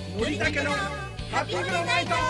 森田家のハッピーフラナイト。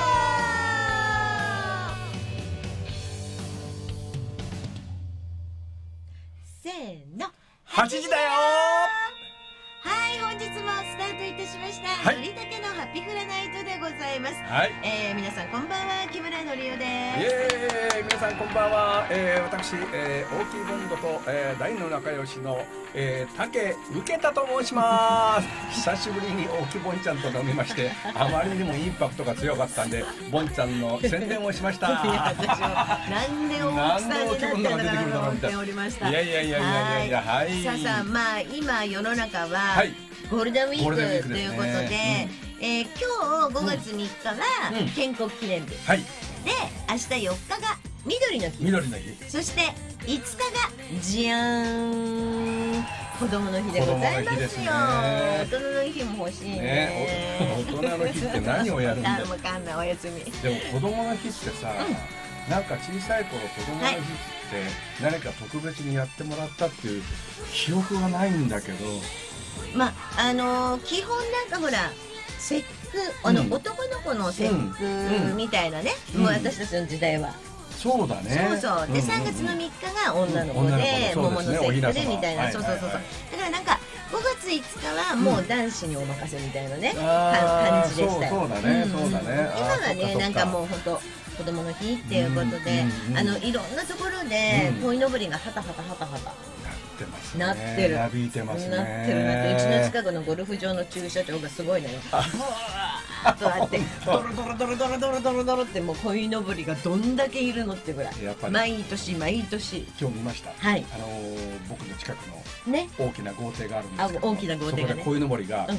せーの、 8時だよはい、本日もスタートいたしました、 はい森田家のハッピーフラナイトでございます。 はい、 皆さんこんばんは、木村のりおでイエーイ、皆さんこんばんは。私、大きいボンドと、大の仲良しの、竹受けたと申します。久しぶりに大きいボンちゃんと飲みまして、あまりにもインパクトが強かったんで、ボンちゃんの宣伝をしました。 いや、私もなんで大きさになってるのかなと思っておりました。 いやいやいやいやいや、はい。 さあさあ、まあ今世の中は、 はい、 ゴールデンウィーゴールデンウィークというクですね。 ことで、今日5月3日は建国記念日、 はい。 で明日4日が緑の日、 緑の日。 そして5日がじゃーん、子供の日でございますよ。大人の日も欲しいね。 大人の日って何をやるんだよ。 わかんない、お休み。 でも子供の日ってさ、なんか小さい頃子供の日って何か特別にやってもらったっていう記憶がないんだけど、 まあ基本なんかほら節句、男の子の節句みたいなね、もう私たちの時代は。 そうだね。 そうそう。で3月の3日が女の子で桃の節句でみたいな、そうそうそうそう。だからなんか5月5日はもう男子にお任せみたいなね感じでしたよ。 そうだね、そうだね。 今はね、なんかもう本当子供の日っていうことで、いろんなところで鯉のぼりがハタハタハタハタなってる、 なびいてますね。 なってるなって、うちの近くのゴルフ場の駐車場がすごいのよ。ブワーッとあって、ドロドロドロドロドロドロドロってもう鯉のぼりがどんだけいるのってぐらい。毎年毎年。 今日見ました。はい。僕の近くのね、大きな豪邸があるんですけど、 大きな豪邸がね。 そこで鯉のぼりが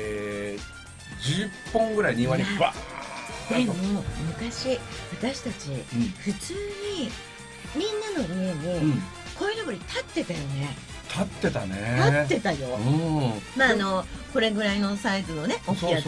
10本ぐらい庭にバーッ。 でも昔私たち普通にみんなの家に鯉のぼり立ってたよね。 立ってたね。 立ってたよ。まあこれぐらいのサイズのね、大きいやつ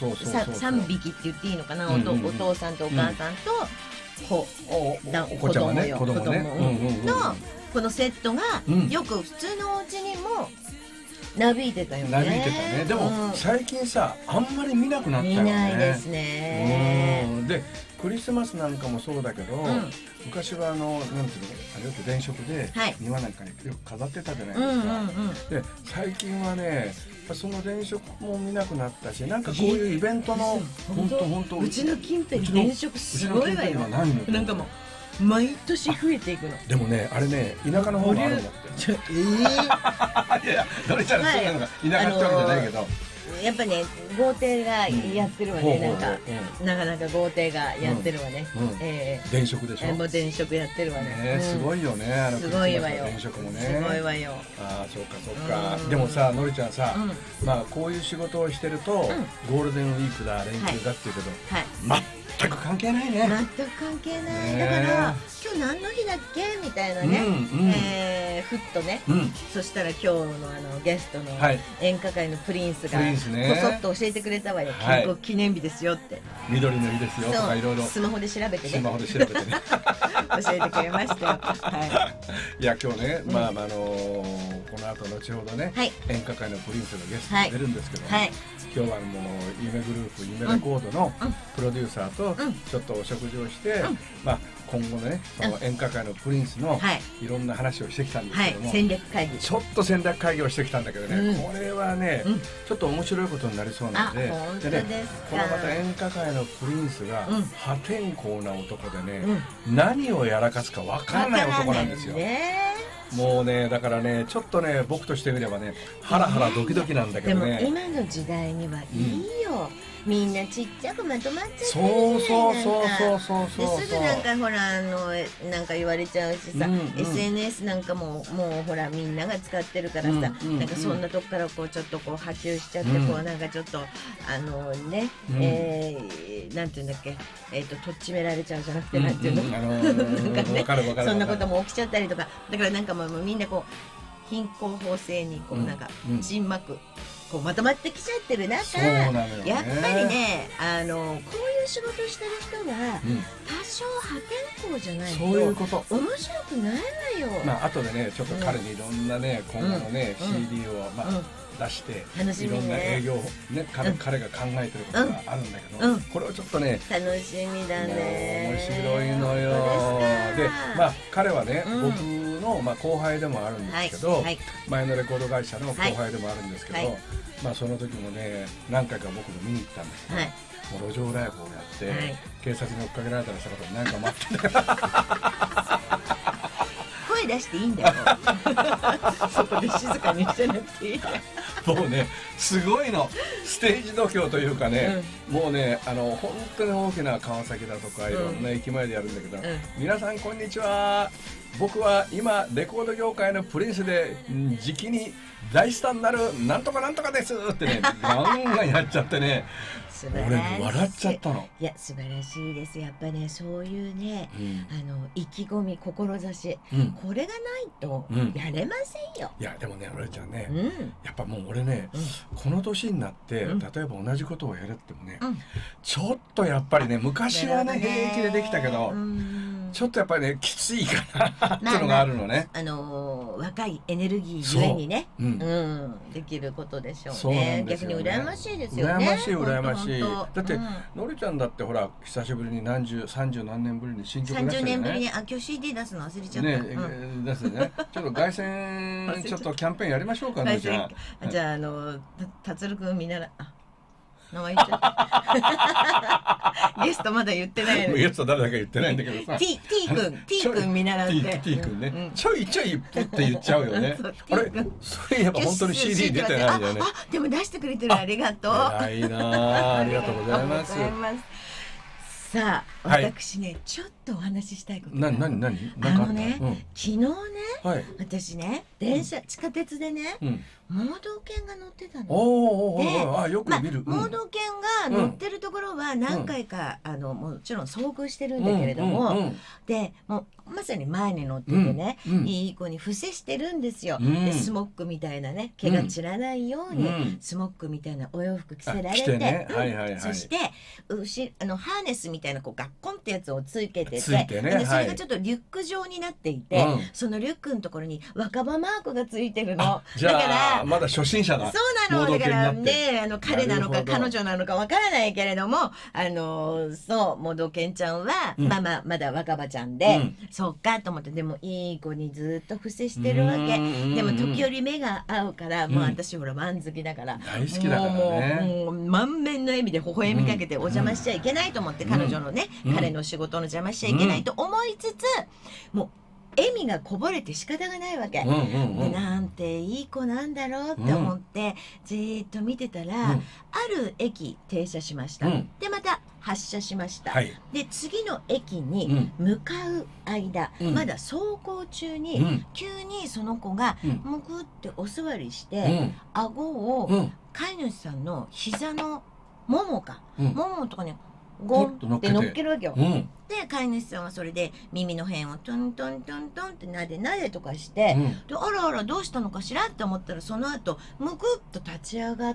3匹って言っていいのかな、お父さんとお母さんと子供よ、子供のこのセットがよく普通のお家にもなびいてたよね。 なびいてたね。でも最近さ、あんまり見なくなったよね。 見ないですね。 でクリスマスなんかもそうだけど、昔はなんていうの、よく電飾で庭なんかによく飾ってたじゃないですか。で最近はね、その電飾も見なくなったし、なんかこういうイベントの本当うちの近辺電飾すごいわよ。なんかもう毎年増えていくの。 でもね、あれね、田舎の方もあるんだって。いやいや、どれちゃんそうなのが田舎ってわけじゃないけど、 やっぱね、豪邸がやってるわね。なんかなかなか豪邸がやってるわね。 電飾でしょ。 もう電飾やってるわね。 すごいよね。 すごいわよ。 電飾もね。 すごいわよ。 ああ、そうかそうか。でもさ、のりちゃんさ、まあこういう仕事をしてるとゴールデンウィークだ、連休だっていうけど、全く関係ないね。 全く関係ない。だから今日何の日だっけみたいなね、ふっとね、そしたら今日のゲストの演歌界のプリンスがこそっと教えてくれたわよ。建国記念日ですよって。 緑の日ですよとかいろいろスマホで調べてね。 スマホで調べてね。 教えてくれましたよ。 いや今日ね、まあこの後後ほどね、演歌界のプリンスがゲストに出るんですけど、今日はもう夢グループ夢レコードのプロデューサーとちょっとお食事をして、まあ今後ね、その演歌界のプリンスのいろんな話をしてきたんですけども、 戦略会議、 ちょっと戦略会議をしてきたんだけどね、これはねちょっと面白いことになりそうなので、このまた演歌界のプリンスが破天荒な男でね、何をやらかすかわからない男なんですよ。もうね、だからね、ちょっとね、僕としてみればね、ハラハラドキドキなんだけどね。 でも今の時代にはいいよ。みんなちっちゃくまとまっちゃってる。 そうすぐなんかほらなんか言われちゃうしさ、SNS なんかももうほらみんなが使ってるからさ、なんかそんなとこからこうちょっとこう波及しちゃって、こうなんかちょっとね、なんていうんだっけ、とっちめられちゃうじゃなくて、なんていうの、なんかね、そんなことも起きちゃったりとか、だからなんかもうみんなこう貧困法制にこうなんか沈黙こうまとまってきちゃってる中、やっぱりね、こういう仕事してる人は多少破天荒じゃないとそういうこと、 面白くないわよ。 まあ後でねちょっと彼にいろんなね今後のね CD をまあ出していろんな営業ね彼が考えてることがあるんだけど、これをちょっとね楽しみだね。 面白いのよ。でまあ彼はね僕のまあ後輩でもあるんですけど、前のレコード会社の後輩でもあるんですけど、まあその時もね何回か僕も見に行ったんですけど、もう路上ライブをやって警察に追っかけられたりしたことなんか待ってた。 声出していいんだよ。そこで静かにしてなくていい。 もうねすごいのステージ度胸というかね、もうね本当に大きな川崎だとかいろんな駅前でやるんだけど、皆さんこんにちは、僕は今レコード業界のプリンスでじきに大スターになるなんとかなんとかですってねガンガンやっちゃってね俺笑っちゃったの。 いや素晴らしいです。やっぱねそういうね、意気込み志、これがないとやれませんよ。 いやでもね俺ちゃんね、やっぱもう俺ね、この年になって、例えば同じことをやるってもね、ちょっとやっぱりね昔はね平気でできたけど、ちょっとやっぱりねきついかなっていうのがあるのね。 若いエネルギーゆえにね、できることでしょうね。逆に羨ましいですよね。 羨ましい羨ましい。だってのりちゃんだってほら久しぶりに30何年ぶりに新曲出したよね。 30年ぶりに今日 CD 出すの忘れちゃった。 ね出すね。ちょっと凱旋ちょっとキャンペーンやりましょうかね。じゃあ達郎くん見習名前言っちゃったゲストまだ言ってないの。 ゲスト誰だか言ってないんだけどさ T 君見習って T 君ね、ちょいちょいプって言っちゃうよね。あれそういえば本当に CD 出てないんだよね。 でも出してくれてる、ありがとう。 偉いな、ありがとうございます。 さあ私ねちょっとお話ししたいことがある。昨日ね私ね電車地下鉄でね盲導犬が乗ってたので、 よく見る盲導犬が乗ってるところは何回かもちろん遭遇してるんだけれども、でもうまさに前に乗っててね、いい子に伏せしてるんですよ。でスモックみたいなね毛が散らないようにスモックみたいなお洋服着せられて、そしてハーネスみたいなこうガッコンってやつをつけてて、それがちょっとリュック状になっていて、そのリュックのところに若葉マークがついてるの。だからまだ初心者だ。 そうなの。だからね彼なのか彼女なのかわからないけれどもそう盲導犬ちゃんはまだ若葉ちゃんで、そうかと思って、でもいい子にずっと伏せしてるわけ。でも時折目が合うからもう私ほらワン好きだから大好きだからね、 もう満面の笑みで微笑みかけてお邪魔しちゃいけないと思って、彼女のね彼の仕事の邪魔しちゃいけないと思いつつ、もう笑みがこぼれて仕方がないわけ。でなんていい子なんだろうって思ってじーっと見てたら、ある駅停車しました。でまた発車しました。で次の駅に向かう間、まだ走行中に急にその子がむくってお座りして、顎を飼い主さんの膝のもものとこにゴンって乗っけるわけよ。で飼い主さんはそれで耳の辺をトントントントンってなでとかして、であらあらどうしたのかしらって思ったら、その後むくっと立ち上がって、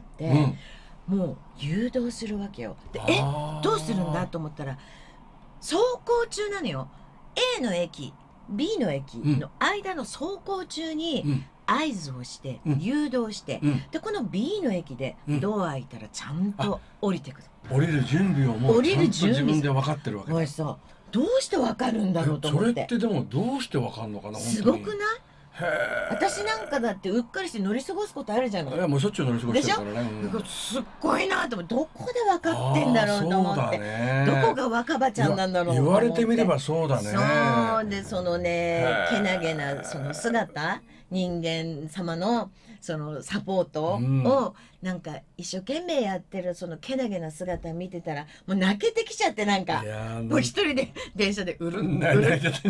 もう誘導するわけよ。でどうするんだと思ったら走行中なのよ。 A の駅 B の駅の間の走行中に合図をして誘導して、でこの B の駅でドア開いたらちゃんと降りてくる。 降りる準備をもうちゃんと自分で分かってるわけだ。 どうして分かるんだろうと思って。 それってでもどうして分かるのかな。 すごくない？私なんかだってうっかりして乗り過ごすことあるじゃない。 いやもうしょっちゅう乗り過ごしてるからね。 すっごいなと思って、どこで分かってんだろうと思って、どこが若葉ちゃんなんだろうと思って。 言われてみればそうだね。 そうでそのねけなげなその姿、人間様のそのサポートをなんか一生懸命やってるそのけなげな姿見てたらもう泣けてきちゃって、なんかもう一人で電車でうるん泣けてきて、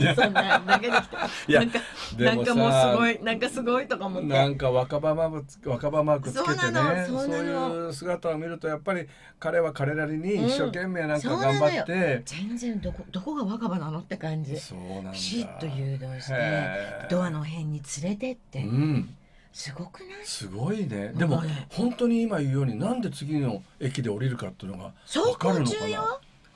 なんかもうすごいなんかすごいとか思って、 なんか若葉マークつけてね、そういう姿を見るとやっぱり彼は彼なりに一生懸命なんか頑張って、 全然どこが若葉なのって感じ。 そうなんだ。 ピシッと誘導してドアの辺に連れてって、すごくない？ すごいね。でも本当に今言うようになんで次の駅で降りるかっていうのが分かるのかな。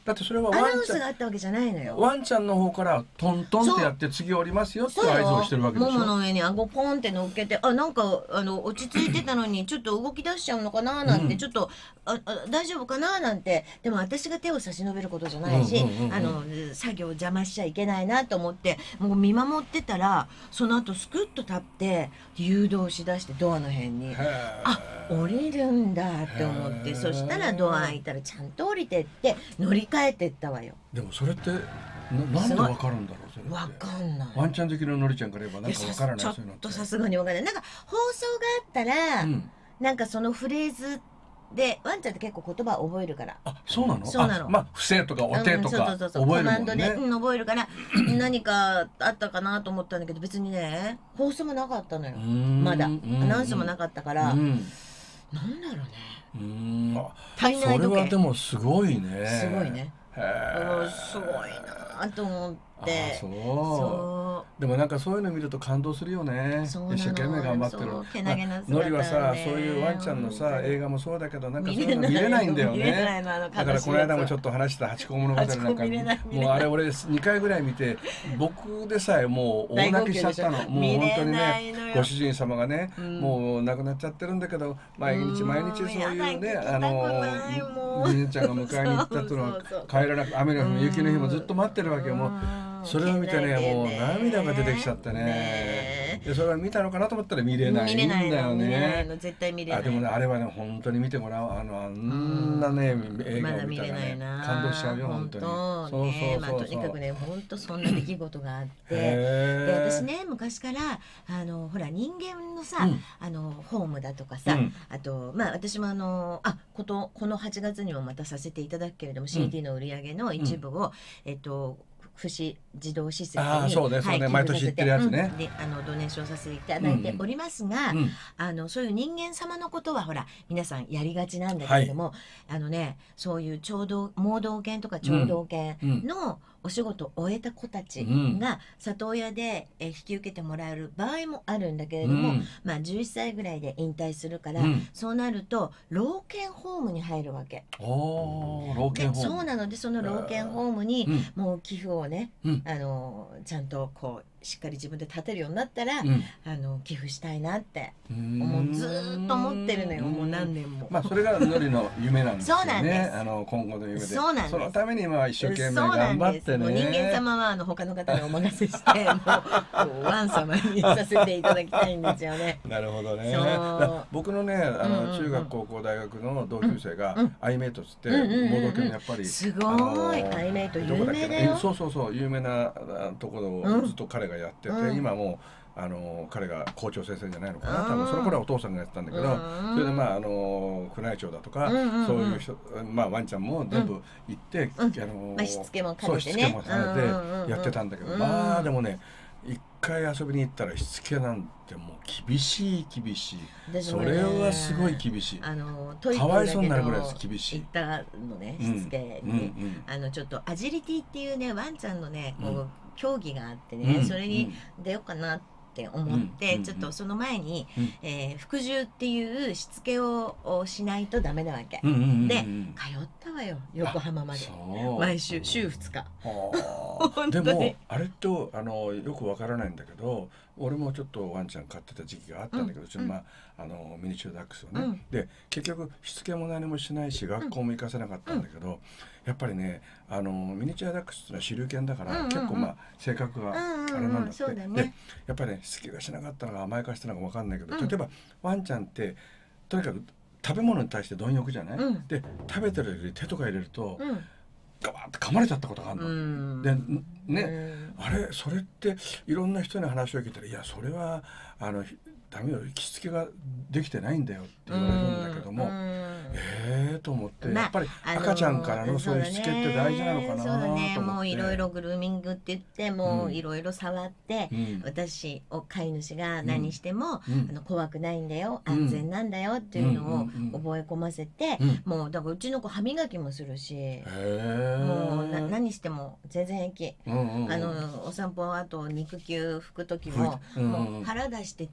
だってそれはアナウンスがあったわけじゃないのよ。 ワンちゃんの方からトントンってやって次降りますよって合図をしてるわけでしょ。 ももの上に顎ポンって乗っけて、なんか落ち着いてたのにちょっと動き出しちゃうのかななんて、ちょっと大丈夫かななんて。でも私が手を差し伸べることじゃないし、作業邪魔しちゃいけないなと思ってもう見守ってたら、その後スクッと立って誘導しだしてドアの辺に、降りるんだって思って、そしたらドア開いたらちゃんと降りてって乗り換えてったわよ。 でもそれってなんでわかるんだろう。それわかんない。 ワンちゃん好きののりちゃんから言えばなんかわからない。 ちょっとさすがにわからない。なんか放送があったら、なんかそのフレーズでワンちゃんって結構言葉覚えるから。 そうなの。 そうなの。 まあ不正とかお手とか覚えるもんね。 コマンドで覚えるから何かあったかなと思ったんだけど、別にね放送もなかったのよ。まだアナウンスもなかったから、なんだろうね。体内時計。 それはでもすごいね。 すごいね。すごいなと思って。 でもなんかそういうの見ると感動するよね。一生懸命頑張ってるのりはさ、そういうワンちゃんのさ映画もそうだけど、なんかそういうの見れないんだよね。だからこの間もちょっと話したハチ公物語なんかもうあれ俺2回ぐらい見て、僕でさえもう大泣きしちゃったの。もう本当にね、ご主人様がねもう亡くなっちゃってるんだけど、毎日そういうねみねちゃんが迎えに行ったっていうのは帰らなくて、雨の日も雪の日もずっと待ってるわけよ。もうそれを見てね、もう涙が出てきちゃってね。でそれは見たのかなと思ったら見れないんだよね。 絶対見れない。 でもね、あれはね本当に見てもらう。あんなね映画を見たらね感動しちゃうよ本当に。 とにかくね本当そんな出来事があって、で私ね昔からほら人間のさホームだとかさ、あとまあ私もこの8月にもまたさせていただくけれども CD の売り上げの一部を福祉児童施設に毎年行ってるやつね。 ドネーションさせていただいておりますが、そういう人間様のことはほら皆さんやりがちなんだけれども、そういう盲導犬とか聴導犬のお仕事を終えた子たちが里親で引き受けてもらえる場合もあるんだけれども、まあ11歳ぐらいで引退するから、そうなると老犬ホームに入るわけ。そうなので、その老犬ホームにもう寄付をね、ちゃんとこうしっかり自分で立てるようになったら、寄付したいなってずーっと思ってるのよ。もう何年も。 まあそれがのりの夢なんですよね。今後の夢で。そのために今一生懸命頑張ってね。 人間様は他の方にお任せしてもうワン様にさせていただきたいんですよね。 なるほどね。僕のね中学高校大学の同級生がアイメイトつって盲導犬やっぱりすごいアイメイト有名だよ。 そう有名なところをずっと彼がやってて、今も彼が校長先生じゃないのかな、多分その頃はお父さんがやってたんだけど、それでまあ宮内庁だとかそういう人、まあワンちゃんも全部行ってしつけも兼ねてねやってたんだけど、まあでもね一回遊びに行ったらしつけなんてもう厳しい、それはすごい厳しい。かわいそうになるぐらい厳しい。 行ったのね、しつけにちょっとアジリティっていうねワンちゃんのねこう競技があってね、それに出ようかなって思って、ちょっとその前に服従っていうしつけをしないとダメなわけで、通ったわよ横浜まで毎週週2日。 でもあれとよくわからないんだけど、俺もちょっとワンちゃん飼ってた時期があったんだけど、ミニチュアダックスをね、で結局しつけも何もしないし学校も行かせなかったんだけど、やっぱりねミニチュアダックスっていうのは狩猟犬だから結構性格があれなんだって。でやっぱりねしつけがしなかったのか甘やかしたのか分かんないけど、例えばワンちゃんってとにかく食べ物に対して貪欲じゃない、で食べてる時に手とか入れると、ガバッて噛まれちゃったことがあるの。でね、あれそれっていろんな人に話を聞いたら、いやそれはダメよ、しつけができてないんだよって言われるんだけども、と思って、やっぱり赤ちゃんからのそういうしつけって大事なのかなと思って。 もういろいろグルーミングって言ってもういろいろ触って、私飼い主が何しても怖くないんだよ、安全なんだよっていうのを覚え込ませて、もうだからうちの子歯磨きもするし、もう何しても全然平気。お散歩あと肉球拭く時ももう腹出して手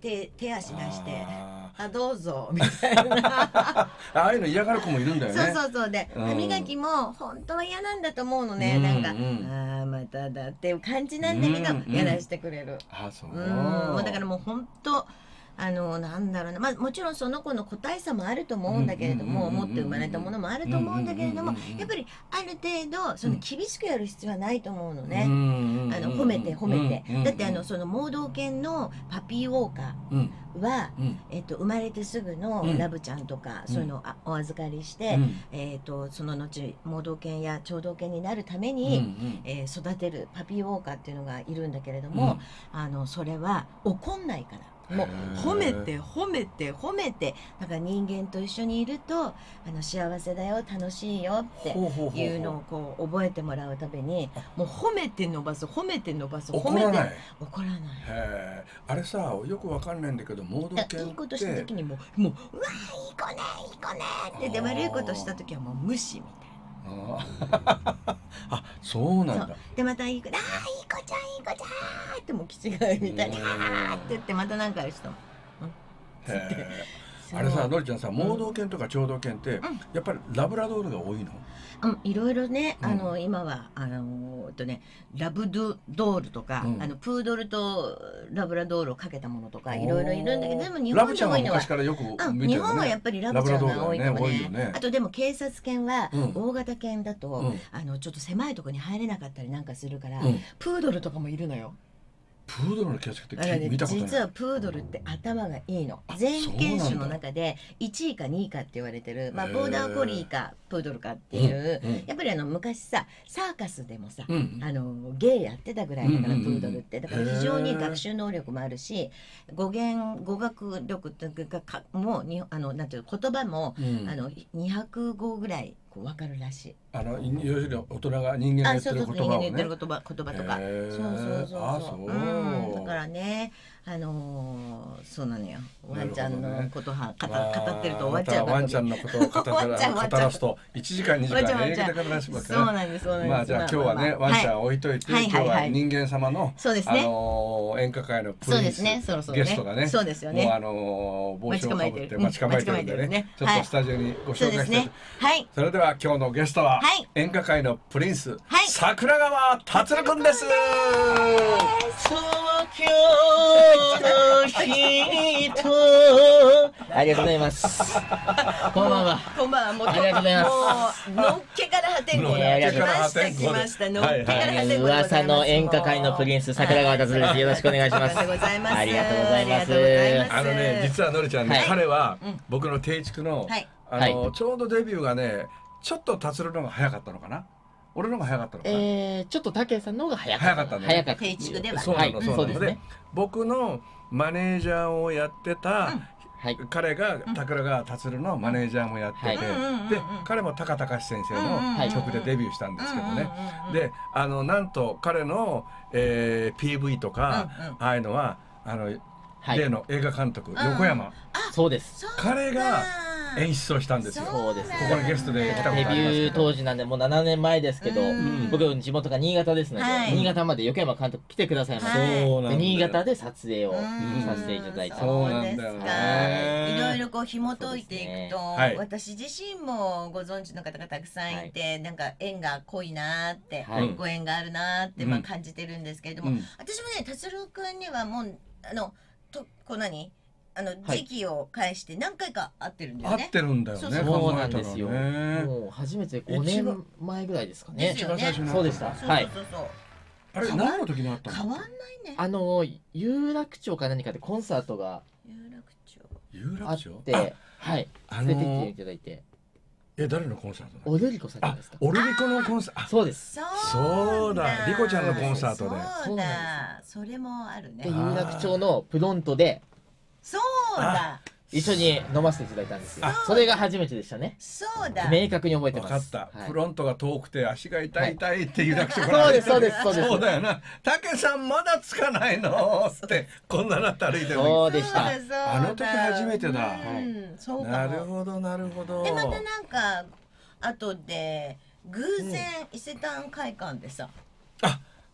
手足出して「あどうぞ」みたいなああいうの嫌がる子もいるんだよね。 そうそうそう。で歯磨きも本当は嫌なんだと思うのね。なんかああまただっていう感じなんだけどやらしてくれる。 あそう。 もうだからもう本当なんだろうな、まあもちろんその子の個体差もあると思うんだけれども、持って生まれたものもあると思うんだけれども、やっぱりある程度その厳しくやる必要はないと思うのね。褒めて褒めて。だってその盲導犬のパピーウォーカーは生まれてすぐのラブちゃんとかそういうのをお預かりして、その後盲導犬や聴導犬になるために育てるパピーウォーカーっていうのがいるんだけれども、それは怒んないから。もう褒めて褒めて褒めて、だから人間と一緒にいると幸せだよ楽しいよっていうのをこう覚えてもらうためにもう褒めて伸ばす褒めて伸ばす褒めて怒らない。 あれさよくわかんないんだけど盲導犬っていいことした時にもううわいい子ねいい子ねってで悪いことした時はもう無視みたいな。 あ、そうなんだ。 でまたいい子ちゃんいい子ちゃんってもう気違いみたいにって言ってまた何かある人も。 あれさのりちゃんさ盲導犬とか聴導犬ってやっぱりラブラドールが多いの？ いろいろね今はラブドールとかプードルとラブラドールをかけたものとかいろいろいるんだけど、でも日本で多いのは日本はやっぱりラブちゃんが多いかもね。あとでも警察犬は大型犬だとちょっと狭いところに入れなかったりなんかするからプードルとかもいるのよ。 プードルの気がつけて見たことない。 実はプードルって頭がいいの。全犬種の中で1位か2位かって言われてる、まあボーダーコリーかプードルかっていう、やっぱり昔さサーカスでもさ芸やってたぐらいだからプードルって、だから非常に学習能力もあるし語学力っていうかもうなんていう言葉も200語ぐらい分かるらしい。 要するに大人が人間が言ってる言葉をね。 言ってる言葉とか。そうだからねそうなのよ。ワンちゃんのこと語ってると終わっちゃうから。 ワンちゃんのことを語らすと1時間2時間永遠で語らしますね。 そうなんです。 まあじゃあ今日はねワンちゃん置いといて今日は人間様の演歌界のプリンスゲストがねもう帽子をかぶって待ち構えてるんでねちょっとスタジオにご紹介したい。それでは今日のゲストは演歌界のプリンス桜川達郎くんです。 ありがとうございます。こんばんは。 こんばんは。 ありがとうございます。 のっけから破天荒で来ました。のっけから破天荒。 噂の演歌界のプリンス桜川達郎です。よろしくお願いします。 ありがとうございます。 ありがとうございます。 実はのりちゃんね、彼は僕の定畜のちょうどデビューがね、ちょっと達郎の方が早かったのかな。俺の方が早かったのかな。 ちょっと武さんの方が早かった。 早かった。 定畜では。 そうですね。僕のマネージャーをやってた彼が桜川達郎のマネージャーもやってて、で彼も高隆先生の曲でデビューしたんですけどね。でなんと彼のPV とかああいうのは例の映画監督横山、 そうです。 彼が演出をしたんですよ。 そうです。 ここにゲストで来たことあります。 デビュー当時なんでもう7年前ですけど、僕の地元が新潟ですので、新潟まで横山監督来てくださいました。新潟で撮影をさせていただいて。 そうなんだよね。いろいろこう紐解いていくと、私自身もご存知の方がたくさんいて、なんか縁が濃いなーって、ご縁があるなーって感じてるんですけれども、私もね達郎くんにはもう時期を返して何回か会ってるんだよね。 会ってるんだよね。 そうなんですよ。もう初めて5年前ぐらいですかね。 一番最初に。そうでした。はい。 あれ何の時に会ったの？ 変わんないね。 有楽町か何かでコンサートがあって、はい。連れてきていただいて。 誰のコンサート？ オルリコさんじゃないですか。 オルリコのコンサート。 そうです。 そうだ。リコちゃんのコンサートで。 そうだ。それもあるね。 で有楽町のプロントで。 そうだ。 一緒に飲ませていただいたんですよ。それが初めてでしたね。 そうだ。 明確に覚えてます。 分かった。フロントが遠くて足が痛い痛いっていう楽勝から。そうです。 そうだよな。たけさんまだつかないのってこんななって歩いてる。 そうでした。 あの時初めてだ。なるほど。 でまたなんか後で偶然伊勢丹会館でさ。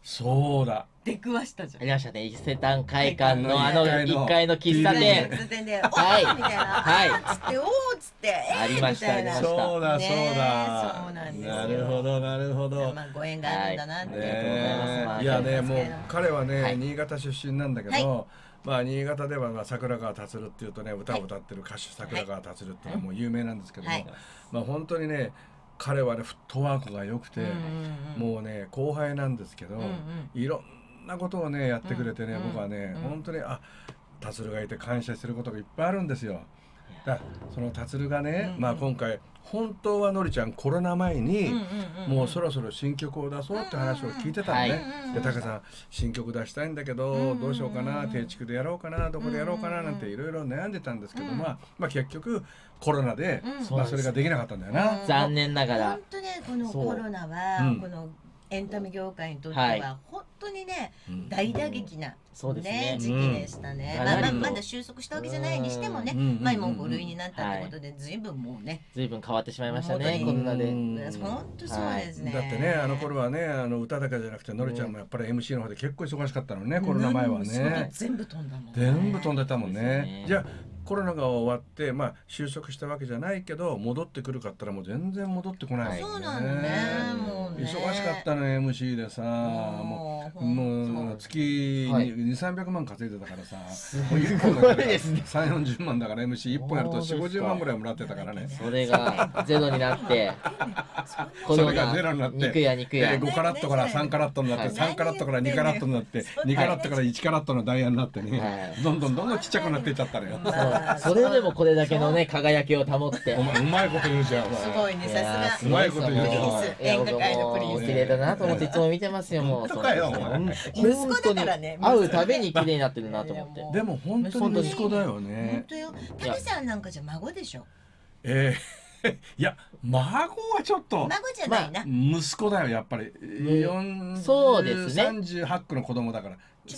そうだ。 出くわしたじゃん。 ありましたね。伊勢丹会館の1階の喫茶店。 喫茶店で、おーみたいな。はい。つって、おーっつって、 ありました。 そうだ、そうだ。 そうなんですよ。 なるほど、なるほど。 まあ、ご縁があるんだなって。 いやね、もう彼はね、新潟出身なんだけど、まあ新潟では桜川達っていうとね、歌を歌ってる歌手桜川達っていうのはもう有名なんですけども、まあ本当にね、彼はねフットワークが良くて、もうね後輩なんですけど、いろんなことをねやってくれてね、僕はね本当に達がいて感謝することがいっぱいあるんですよ。だその達がね、まあ今回本当はのりちゃんコロナ前にもうそろそろ新曲を出そうって話を聞いてたのね。でタカさん新曲出したいんだけどどうしようかな、定築でやろうかな、どこでやろうかななんていろいろ悩んでたんですけど、まあ結局コロナでまあそれができなかったんだよな。 残念ながら。 本当ねこのコロナはこのエンタメ業界にとっては本当にね大打撃なね時期でしたね。まだ収束したわけじゃないにしてもね、まあもう5類になったってことで随分もうね随分変わってしまいましたねコロナで。 本当そうですね。 だってねあの頃はね歌だけじゃなくてのりちゃんもやっぱり MC の方で結構忙しかったのね、コロナ前はね。 全部飛んだもん。 全部飛んでたもんね。じゃあコロナが終わってまあ収束したわけじゃないけど戻ってくるかったらもう全然戻ってこないもんね。そうなのね。もうね。 忙しかったの MC でさ、もう月200-300万稼いでたからさ、もう1本だから30-40万だから MC1 本やると40-50万ぐらいもらってたからね。 それがゼロになってそれがゼロになって肉や 5カラットから3カラットになって3カラットから2カラットになって2カラットから1カラットのダイヤになってね、どんどんちっちゃくなっていっちゃったのよ。 それでもこれだけのね輝きを保ってうまいこと言うじゃん。 すごいね、さすがうまいこと言うじゃん。 演歌界のプリンス。 綺麗だなと思っていつも見てますよ。もう息子だからね、 会うたびに綺麗になってるなと思って。 でも本当に息子だよね。 本当よ。タケさんなんかじゃ孫でしょ。 いや孫はちょっと孫じゃないな、 息子だよやっぱり。 そうですね。 38区の子供だから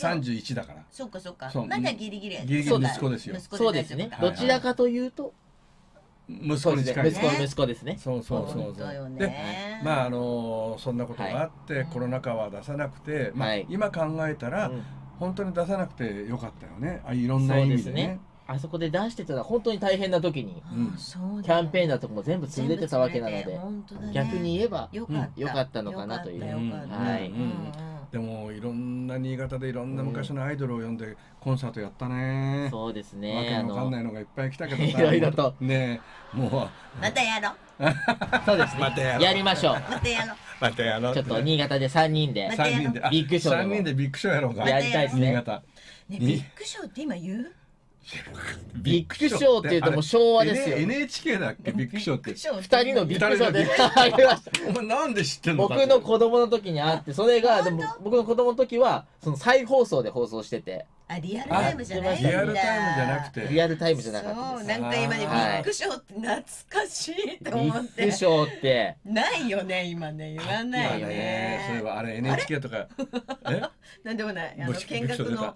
31だから。 そうかそうか。まだギリギリ息子ですよ。 そうですね。どちらかというと息子に近い。 息子ですね。 そうでまあそんなことがあってコロナ禍は出さなくて、まあ今考えたら本当に出さなくてよかったよね。いろんな意味でね。 あそこで出してたら本当に大変な時にキャンペーンだとかも全部潰れてたわけなので、逆に言えばよかったのかなという。でもいろんな新潟でいろんな昔のアイドルを呼んでコンサートやったね。 そうですね。 わけわかんないのがいっぱい来たけどさ、 いろいろとねもうまたやろう。 そうですね。やりましょう。 またやろう。 ちょっと新潟で3人でビッグショー。 3人でビッグショーやろうか。 やりたいですね。 新潟。 ビッグショーって今言う？ ビッグショーっていうともう昭和ですよ。 NHK だっけビッグショーって。 2人のビッグショーでありました。 お前なんで知ってんの？ 僕の子供の時にあって、それがでも僕の子供の時はその再放送で放送してて。 リアルタイムじゃない。 リアルタイムじゃなくて。 リアルタイムじゃなかったです。 なんか今ねビッグショーって懐かしいと思って。 ビッグショーってないよね今ね、言わないよね。 それはあれ NHK とかなんでもない。見学の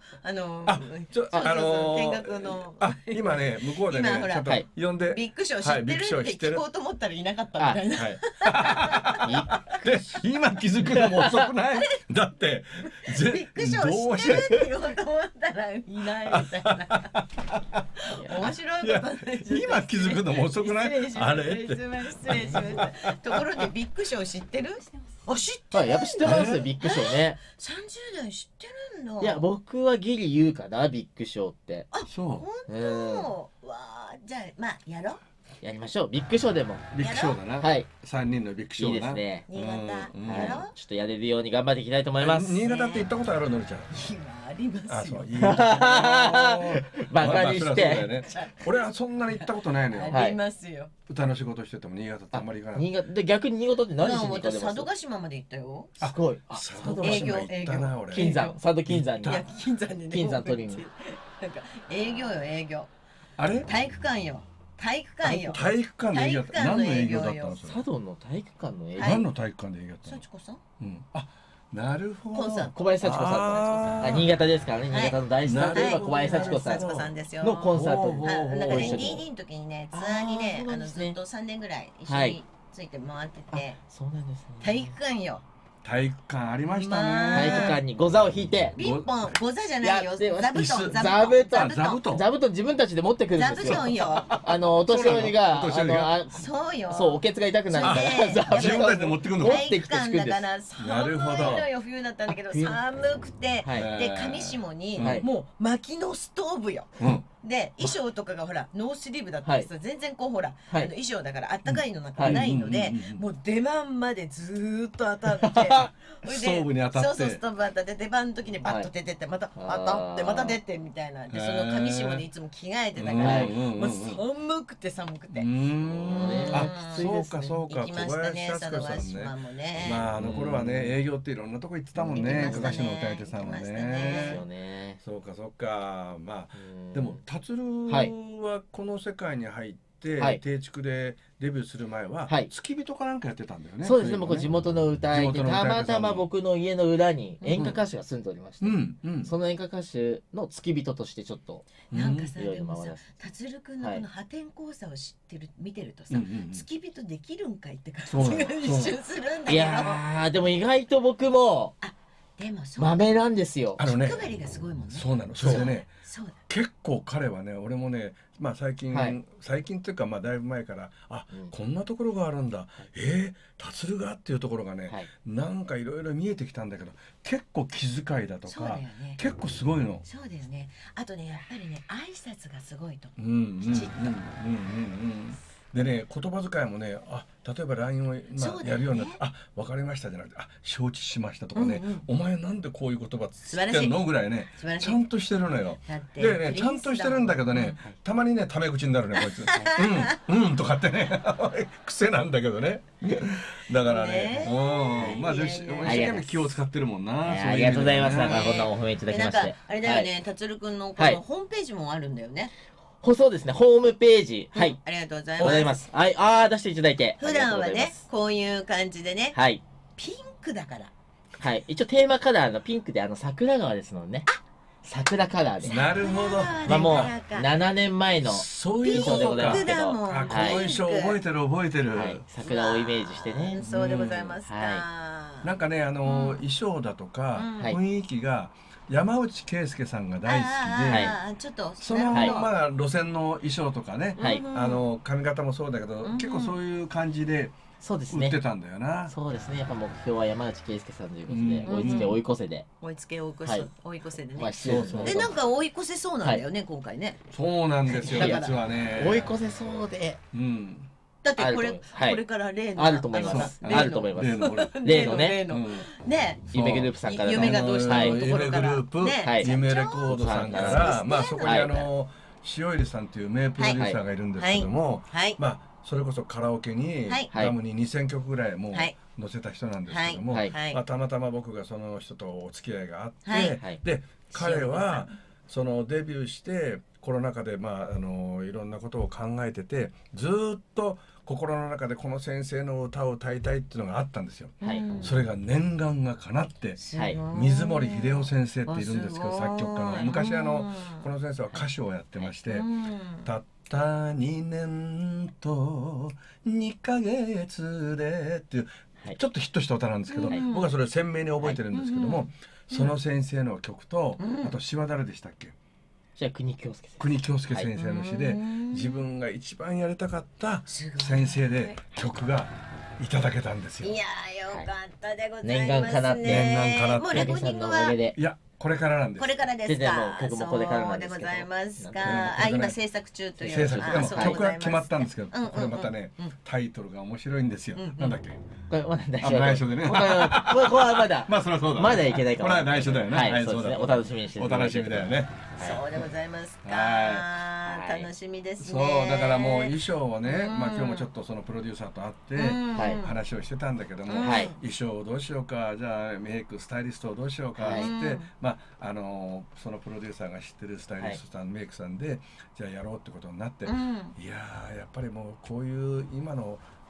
見学の今ね向こうでねちょっと呼んでビッグショー知ってるって聞こうと思ったらいなかったみたいな。 で今気づくのも遅くない？だってビッグショー知ってるって言おうと思ったらいないみたいな。面白いことね。 今気づくのも遅くない？あれって。 失礼しました。ところでビッグショー知ってる？あ、知ってる。 やっぱ知ってますよビッグショーね。 30代知ってるんだ。 いや僕はギリ言うかなビッグショーって。 あ、本当。わあ、じゃあまあやろう。 やりましょう。ビッグショーでも。 ビッグショーだな。 はい。 3人のビッグショーだな。 いいですね。 新潟やろう。 ちょっとやれるように頑張っていきたいと思います。 新潟って行ったことあるのりちゃん？ ありますよ。 バカにして。 俺はそんなに行ったことないのよ。 ありますよ。 歌の仕事してても新潟ってあんまり行かない。 新潟で逆に新潟って何しに行かれます？ 佐渡島まで行ったよ。 すごい。 佐渡島行ったな俺。 金山、佐渡金山に。 いや金山にね。 金山取りに。 なんか営業よ営業。 あれ？ 体育館よ。体育館よ。 体育館の営業。何の営業だったのそれ？ 佐渡の体育館の営業。 何の体育館で営業だったの？ 幸子さん？ うん。あ、なるほど。 小林幸子さん。新潟ですからね。新潟の大スターといえば小林幸子さんのコンサートに。 なんかね DD の時にねツアーにねずっと3年ぐらい一緒について回ってて。 そうなんですね。 体育館よ。 体育館ありましたね。 体育館にゴザを引いて、 ピンポン、ゴザじゃないよ。座布団、 座布団自分たちで持ってくるんですよ。 座布団よ。 お年寄りが、 そうよ。 そう、おけつが痛くなるから、 自分たちで持ってくるの。 持ってきて敷くんです。 なるほど。冬だったんだけど、寒くて、で、上下に、もう薪のストーブよ。で、衣装とかがほら、ノースリーブだったりさ、全然こうほら、衣装だからあったかいのなんかないので、もう出番までずーっと当たって、 ストーブに当たって、 そうそう、ストーブ当たって、出番の時にバッと出てって、また当たって、また出てみたいな。で、その上下でいつも着替えてたから、もう寒くて寒くて。 あ、そうかそうか、 行きましたね、佐渡島もね。 まあ、あの頃はね、営業っていろんなとこ行ってたもんね、かかしの歌い手さんはね。そうかそうか、まあ、でも、達はこの世界に入って、定築でデビューする前は付き人かなんかやってたんだよね。 そうですね、僕地元の歌い手、たまたま僕の家の裏に演歌歌手が住んでおりまして、その演歌歌手の付き人としてちょっとなんかさ、でもさ、達君のこの破天荒さを知ってる見てるとさ、付き人できるんかいって感じが一瞬するんだけど。 いやー、でも意外と僕も豆なんですよ。 気配りがすごいもんね。 そうなの。それでね、結構彼はね、俺もね、まあ最近っていうか、まあだいぶ前から、あ、こんなところがあるんだ、達がっていうところがね、なんかいろいろ見えてきたんだけど、結構気遣いだとか、結構すごいの。 そうだよね。あとね、やっぱりね、挨拶がすごいと。 きちっと。でね、言葉遣いもね、あ、例えば LINE をやるようになって、あ、分かりましたじゃなくて、あ、承知しましたとかね、お前なんでこういう言葉つってんのぐらいね、ちゃんとしてるのよ。でね、ちゃんとしてるんだけどね、たまにね、タメ口になるね、こいつ。とかってね、癖なんだけどね。だからね、まあ、一生懸命気を使ってるもんな。 ありがとうございます。なんかこんなお褒めいただきまして。 あれだよね、達君のこのホームページもあるんだよね。 そうですね、ホームページ。はい。 ありがとうございます。 はい、出していただいて。 普段はね、こういう感じでね。 はい。 ピンクだから。 はい。一応テーマカラーのピンクで、桜川ですのでね。桜カラーで。 なるほど。 まあもう、7年前のそういう衣装でございますけど。 この衣装覚えてる覚えてる。 桜をイメージしてね。 そうでございますか。 なんかね、衣装だとか、雰囲気が、山内圭介さんが大好きで、そのまあ路線の衣装とかね、髪型もそうだけど、結構そういう感じで売ってたんだよな。 そうですね。やっぱ目標は山内圭介さんということで、追いつけ追い越せで。 追いつけ追い越せでね。で、なんか追い越せそうなんだよね、今回ね。 そうなんですよ、実はね。 追い越せそうで。 だってこれから例のあると思います。あると思います。例のね。 ね、 夢グループさんから夢がどうしたのところから。 夢グループ、夢レコードさんから、まあそこに塩入さんという名プロデューサーがいるんですけども、まあそれこそカラオケにダムに2000曲ぐらいもう載せた人なんですけども、たまたま僕がその人とお付き合いがあって、で彼はそのデビューしてコロナ禍でまあいろんなことを考えてて、ずっと心の中でこの先生の歌を歌いたいっていうのがあったんですよ。それが念願が叶って、水森秀夫先生っているんですけど、作曲家の。昔この先生は歌手をやってまして、たった2年と2ヶ月でっていうちょっとヒットした歌なんですけど、僕はそれを鮮明に覚えてるんですけども、その先生の曲と、あと詩は誰でしたっけ？ じゃあ国京介先生の詩で、自分が一番やりたかった先生で曲がいただけたんですよ。 いやよかったでございますね。 念願かなって。 もうレコーディングは。 いやこれからなんです。 これからですか。 曲もこれからなんですけど。そうでございますか。今制作中という。 制作曲は決まったんですけど、これまたねタイトルが面白いんですよ。なんだっけ？ これまだ内緒でね。 これはまだ。 まあそりゃそうだ。 まだいけないかも。 これは内緒だよね。 はい、そうですね。お楽しみにして。 お楽しみだよね。 そうでございますか。楽しみですね。 そうだからもう衣装をね、まあ今日もちょっとそのプロデューサーと会って話をしてたんだけども、衣装をどうしようか、じゃあメイクスタイリストをどうしようかって言って、まあそのプロデューサーが知ってるスタイリストさん、メイクさんでじゃあやろうってことになって、いややっぱりもうこういう今の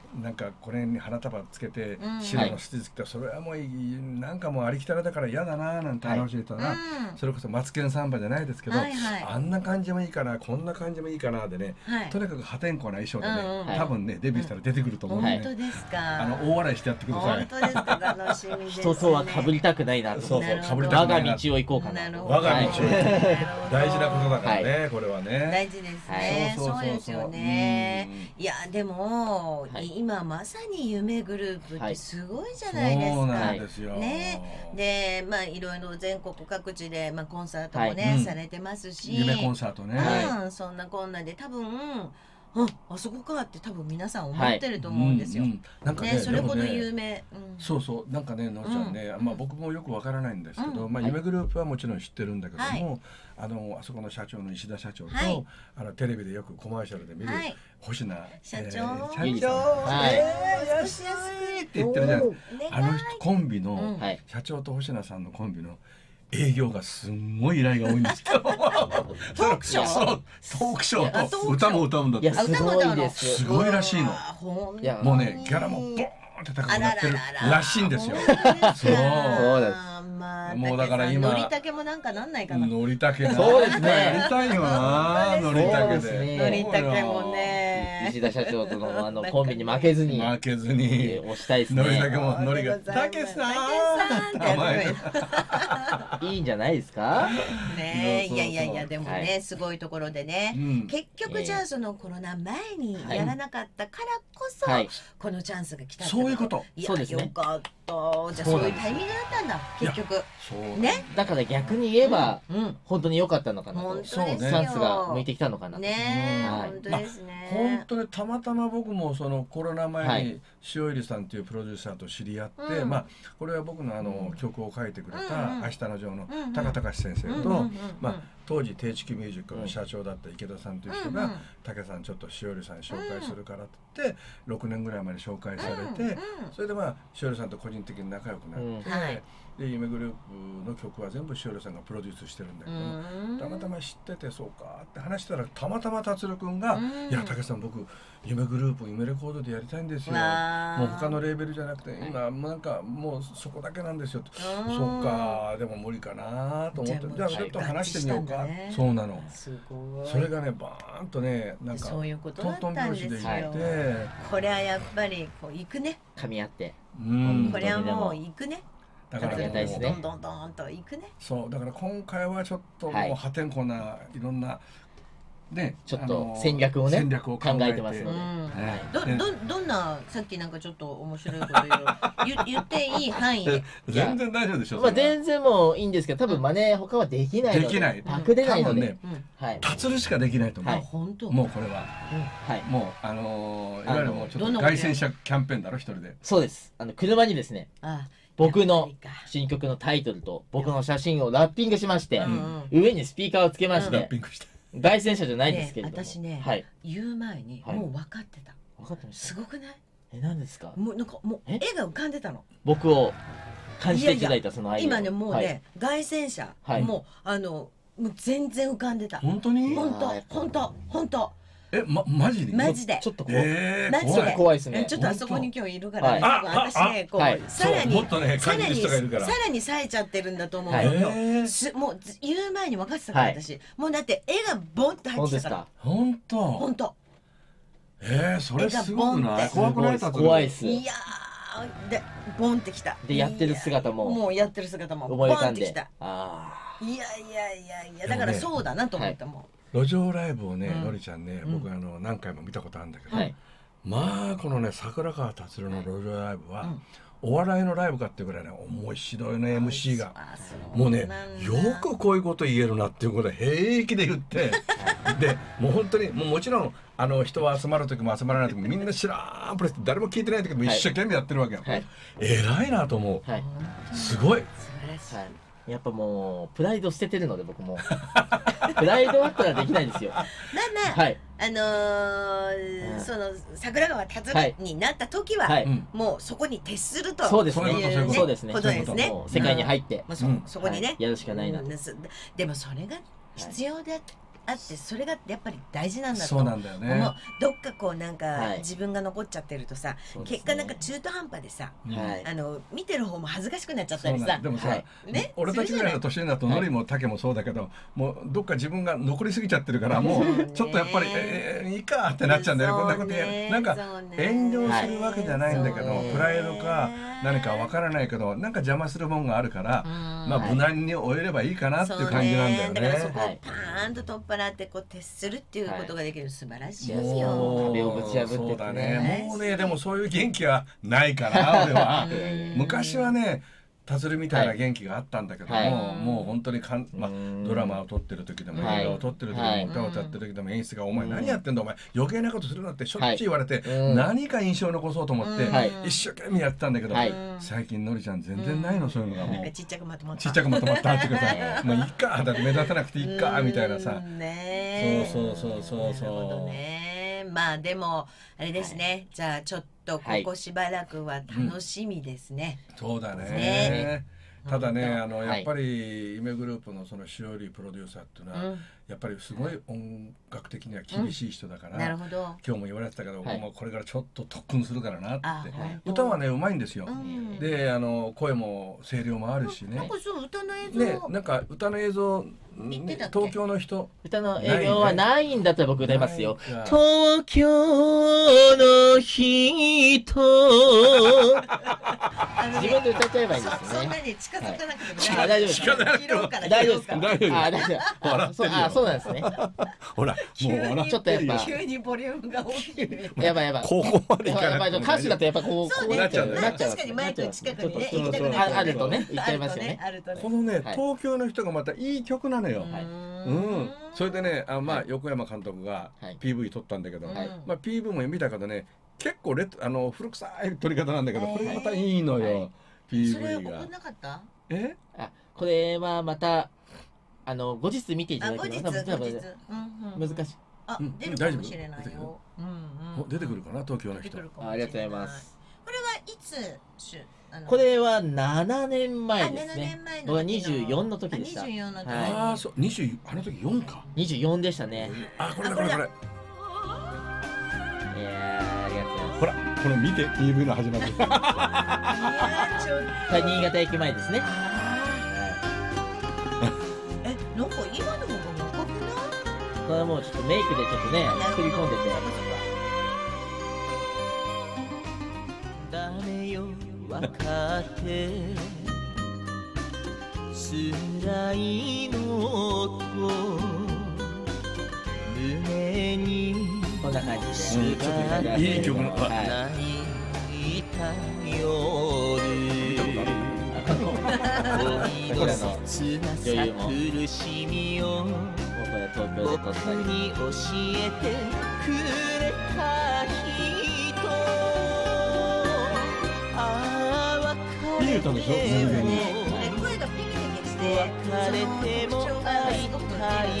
なんかこれに花束つけて白のスティつけて、それはもうなんかもうありきたりだから嫌だななんて話してたら、それこそマツケンサンバじゃないですけど、あんな感じもいいかな、こんな感じもいいかなでね、とにかく破天荒な衣装でね、多分ねデビューしたら出てくると思うんでね、 本当ですか。 大笑いしてやってください。 本当ですか、楽しみですね。 人とは被りたくないなと。 そうそう、被りたくないな。 我が道を行こうかな。 我が道を大事なことだからね、これはね。 大事ですね。そうですよね。いやでも今まさに夢グループってすごいじゃないですか。 そうなんですよ。 ね、でまあいろいろ全国各地でまあコンサートもねされてますし、 夢コンサートね。 そんなこんなで多分。あそこかって多分皆さん思ってると思うんですよ。なんかね、それほど有名。 そうそう、なんかね、のりちゃんね、まあ僕もよくわからないんですけど、まあ夢グループはもちろん知ってるんだけども、あそこの社長の石田社長と、テレビでよくコマーシャルで見る星名社長、 少し安いって言ってるじゃない。あのコンビの社長と星名さんのコンビの営業がすんごい依頼が多いんですよ。トークショー、 そう、トークショーと歌も歌うんだって。 すごいです。 すごいらしいの。もうね、ギャラもボーンって高くなってるらしいんですよ。そうです。もうだから今のりたけもなんかなんないかな。 のりたけ、 そうですね。 やりたいよな、のりたけで。 のりたけもね。 石田社長とのコンビに負けずに押したいですね。 のりたけものりがたけさんいいんじゃないですか。 ね、いやでもね、すごいところでね、結局じゃあそのコロナ前にやらなかったからこそこのチャンスが来た。 そういうこと。 そうですね。よかった。じゃあそういうタイミングだったんだ結局。ね。 だから逆に言えば本当に良かったのかなと。チャンスが向いてきたのかな。 ね、本当ですね。 本当にたまたま僕もそのコロナ前に塩入さんというプロデューサーと知り合って、まあこれは僕の曲を書いてくれた明日のジョーの高隆先生と、まあ当時定築ミュージックの社長だった池田さんという人が「武さんちょっと塩入さんに紹介するから」って言って6年ぐらい前に紹介されて、それでまあ塩入さんと個人的に仲良くなって。で夢グループの曲は全部塩入さんがプロデュースしてるんだけど、たまたま知っててそうかって話したら、たまたま達郎君が「いや武さん僕夢グループ夢レコードでやりたいんですよ、もう他のレーベルじゃなくて今なんかもうそこだけなんですよ」と「そっかでも無理かな」と思って「じゃあちょっと話してみようか」そうなの。それがねバーンとねなんかトントン拍子で行って、 これはやっぱりこう行くね、 噛み合って、 これはもう行くね。 だからどんどんと行くね。 そうだから今回はちょっともう破天荒ないろんなねちょっと戦略をね考えてますので、 どんなさっきなんかちょっと面白いこと言っていい範囲で全然大丈夫でしょ。 まあ全然もういいんですけど、多分真似他はできないので、 できない、 パクれないので、 達るしかできないと思う。 本当もうこれはもういわゆるもうちょっと凱旋者キャンペーンだろ一人で。 そうです。車にですね、僕の新曲のタイトルと僕の写真をラッピングしまして、上にスピーカーをつけまして、凱旋者じゃないですけれども、 私ね言う前にもう分かってた。すごくない？ 何ですか？ もうなんかもう絵が浮かんでたの。 僕を感じていただいたそのアイデア。 今ねもうね凱旋者もう全然浮かんでた。 本当に？ 本当。 マジで？ マジで。 ちょっと怖いですね。 ちょっとあそこに今日いるからね。私ねこうさらに冴えちゃってるんだと思うよ。もう言う前に分かってたから私。もうだって絵がボンって入ってきたから。 本当。それすごくない？怖くない？ 怖いっす。 いやでボンってきた。 でやってる姿ももうやってる姿もボンってきた。いやだからそうだなと思ったもん。 路上ライブをね、のりちゃんね、僕何回も見たことあるんだけど、まあこのね桜川達郎の路上ライブはお笑いのライブかっていうぐらいね面白いね MC がもうねよくこういうこと言えるなっていうことを平気で言ってでもう本当にもちろん人は集まる時も集まらない時もみんな知らんプレスって誰も聞いてない時も一生懸命やってるわけよ。偉いなと思う。すごい。 やっぱもうプライド捨ててるので僕もプライドあったらできないですよ。 その桜川達郎になった時はもうそこに徹するとそうですねことですね。 世界に入ってそこにねやるしかないな。 でもそれが必要であってそれがやっぱり大事なんだとそうなんだよね。 どっかこうなんか自分が残っちゃってるとさ、結果なんか中途半端でさ、見てる方も恥ずかしくなっちゃったりさ。 でもさ、俺たちぐらいの年になるとノリもタケもそうだけど、もうどっか自分が残りすぎちゃってるから、もうちょっとやっぱりいいかってなっちゃうんだよ。こんなことやなんか遠慮するわけじゃないんだけど、プライドか何かわからないけど、なんか邪魔するもんがあるから、まあ無難に終えればいいかなっていう感じなんだよね。 だからそこをパーンと取っ払ってこう徹するっていうことができる素晴らしいですよ。 壁をぶち破ってそうだね。もうねでもそういう元気はないから俺は。昔はね。達郎みたいな元気があったんだけども、もう本当にドラマを撮ってる時でも映画を撮ってる時でも歌を歌ってる時でも演出が「お前何やってんだお前余計なことするな」ってしょっちゅう言われて、何か印象を残そうと思って一生懸命やってたんだけど、最近のりちゃん全然ないのそういうのがもうちっちゃくまとまったちっちゃくまとまったっていうかさ「もういっか」だって目立たなくていいかみたいなさ。そうまあでもあれですね、じゃあちょっとここしばらくは楽しみですね。 そうだね。ただねやっぱり夢グループのそのしおりプロデューサーっていうのはやっぱりすごい音楽的には厳しい人だから、今日も言われてたけど、もうこれからちょっと特訓するからなって。歌はねうまいんですよ。で声も声量もあるしね。なんか歌の映像東京の人歌の映像はないんだったら僕歌いますよ。東京の人自分で歌っちゃえばいいんですね。 そんなに近づかなくても大丈夫です。大丈夫ですか。大丈夫。そうなんですね。 ほらもうちょっとやっぱ急にボリュームが大きい。 やばい。 ここまでいかない。 やっぱり歌詞だとやっぱこうなっちゃう。 確かにマイク近くにね行きたくなる。 あるとね言っちゃいますよね。 このね東京の人がまたいい曲なのよ。それでね横山監督が PV 撮ったんだけど、PV も見たけどね結構古臭い撮り方なんだけど、これまたいいのよ PV が。 これはまた後日見ていただければ難しい。 出るかもしれないよ。 出てくるかな東京の人。 ありがとうございます。 これはいつこれは7年前ですね。僕は24の時でした。 ああそう20あの時4か。 24でしたね。 あこれだこれ。いやありがとうございます。 ほらこの見て PV の始まり。 新潟駅前ですね。 なんか今の方が若くない？ これはもうちょっとメイクでちょっとね作り込んでて。ダメよ分かって辛いのと胸にこんな感じでちょっといい曲の泣いた夜苦しみを僕に教えてくれた人いい歌でしょ。 声がピキピキして別れても会いたい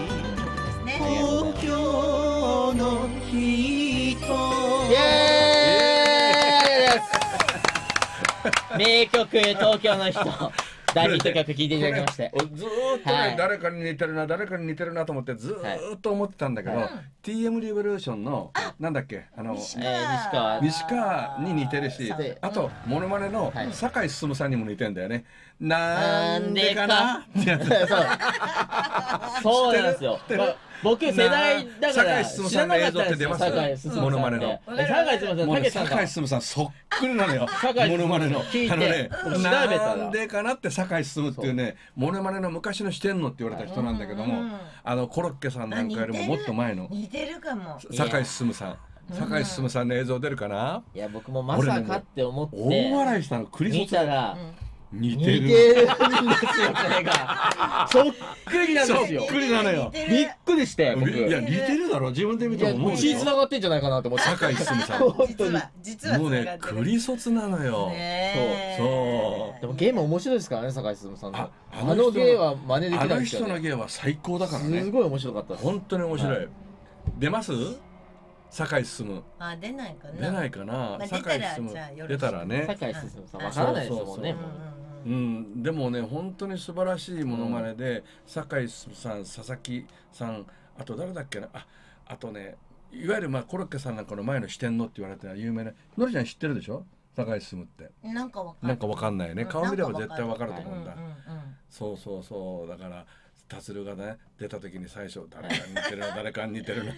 東京の人。イエーイ名曲東京の人大ヒット曲聴いていただきまして、 ずーっとね誰かに似てるな誰かに似てるなと思ってずーっと思ってたんだけど TM リボリューションのなんだっけ西川に似てるし、あとモノマネの酒井進さんにも似てんだよね。なんでかなってやつ。 そうなんですよ。僕世代だから酒井進さんの映像って出ますよ。モノマネの酒井進さんそっくりなのよ。モノマネのなんでかなって酒井進っていうねモノマネの昔の四天王って言われた人なんだけども、コロッケさんなんかよりももっと前の似てるかも酒井進さん。酒井進さんの映像出るかな。 いや僕もまさかって思って大笑いしたの。クリスマス見たら似てるんですよ。これがそっくりなんですよ。 そっくりなのよ。 びっくりして僕。 いや似てるだろ自分で見ても思うでしょ。 血繋がってんじゃないかなと思って。 酒井進さん本当にもうねクリ卒なのよ。そうでも芸も面白いですからね酒井進さんの。あの芸は真似できないですよね。 あの人の芸は最高だからね。 すごい面白かったです。 本当に面白い。出ます？酒井進。 出ないかな。 出ないかな。酒井進出たらね。 酒井進さんわからないですもんね。 でもね本当に素晴らしいモノマネで、酒井さん、佐々木さん、あと誰だっけな、あとね、いわゆるコロッケさんなんかの前の四天王って言われてる有名な、のりちゃん知ってるでしょ、酒井進って。 なんかわかんないね、顔見れば絶対わかると思うんだ。そうそうそう、だから達郎がね出た時に最初誰かに似てるな誰かに似てるな